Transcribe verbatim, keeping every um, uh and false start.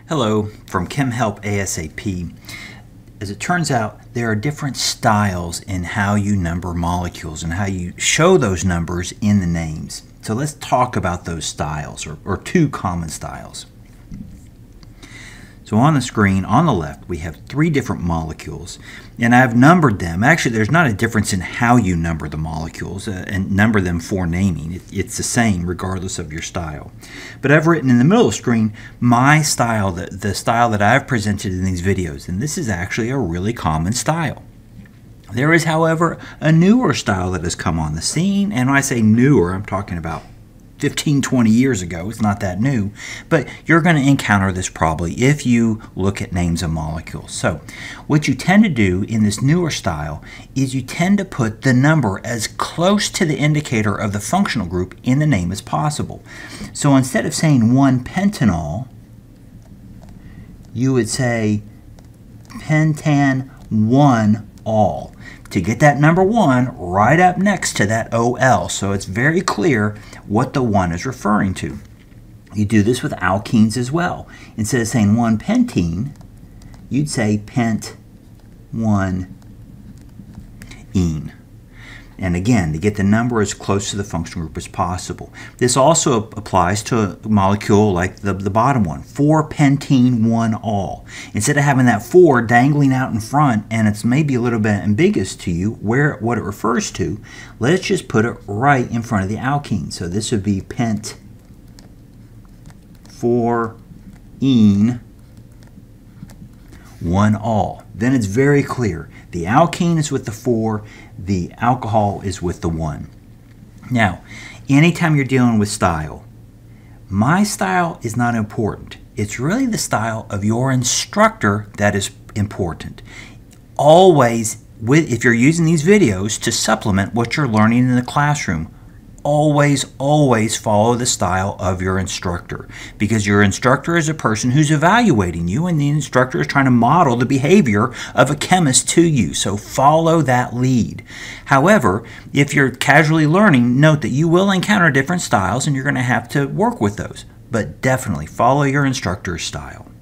Hello, from Chem Help ASAP. As it turns out, there are different styles in how you number molecules and how you show those numbers in the names. So let's talk about those styles, or, or two common styles. So on the screen, on the left, we have three different molecules, and I've numbered them. Actually, there's not a difference in how you number the molecules uh, and number them for naming. It, it's the same regardless of your style. But I've written in the middle of the screen my style, the, the style that I've presented in these videos, and this is actually a really common style. There is, however, a newer style that has come on the scene, and when I say newer, I'm talking about fifteen, twenty years ago. It's not that new, but you're going to encounter this probably if you look at names of molecules. So what you tend to do in this newer style is you tend to put the number as close to the indicator of the functional group in the name as possible. So instead of saying one pentanol, you would say pentan one all, to get that number one right up next to that O L, so it's very clear what the one is referring to. You do this with alkenes as well. Instead of saying one pentene, you'd say pent one ene. And again, to get the number as close to the functional group as possible. This also applies to a molecule like the, the bottom one, four pentene one all. Instead of having that four dangling out in front, and it's maybe a little bit ambiguous to you where what it refers to, let's just put it right in front of the alkene. So this would be pent four ene one all. Then it's very clear. The alkene is with the four, the alcohol is with the one. Now, anytime you're dealing with style, my style is not important. It's really the style of your instructor that is important. Always, with, if you're using these videos to supplement what you're learning in the classroom, always, always follow the style of your instructor, because your instructor is a person who's evaluating you, and the instructor is trying to model the behavior of a chemist to you. So follow that lead. However, if you're casually learning, note that you will encounter different styles and you're going to have to work with those. But definitely follow your instructor's style.